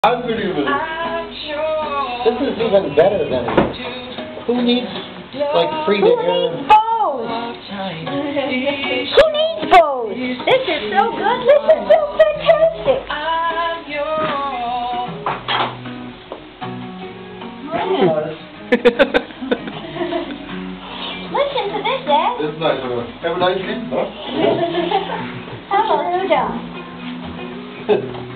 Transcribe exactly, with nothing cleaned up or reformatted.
Unbelievable. This is even better than who needs like free to Who air. needs bows? Who needs bows? This is so good. This is so fantastic. Listen to this, Dad. This is nice. Uh, have a nice day. Huh? Hallelujah.